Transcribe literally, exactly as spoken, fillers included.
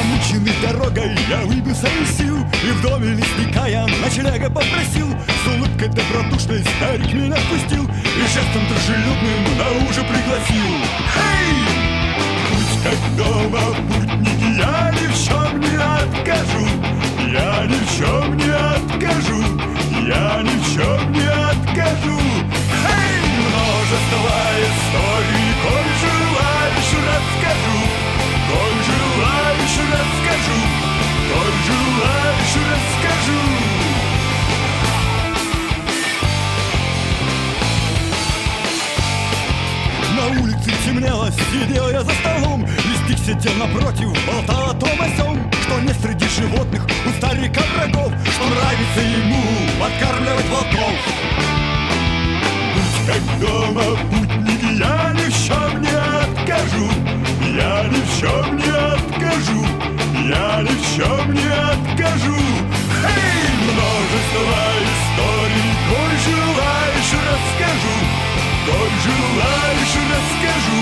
Измученный дорогой я выбился из сил, и в доме лесника я ночлега попросил. С улыбкой добродушной старик меня впустил и жестом дружелюбным на ужин пригласил. Эй! Путь как дома, путники, я ни в чем не откажу. Я ни в чем не откажу. Я ни в чем не откажу. Эй! Множество историй, коль желаешь, расскажу. Коль желаешь, расскажу. Коль желаешь, расскажу. На улице темнело, сидел я за столом. Листик сидел напротив, болтал о том о сём, что нет среди животных у старика врагов, что нравится ему подкармливать волков. Будь как дома, путники, я ни в чем не откажу. Я ни в чем не откажу. Я ни в чем не откажу. Эй, множество историй, коль желаешь, расскажу. Коль желаешь, расскажу.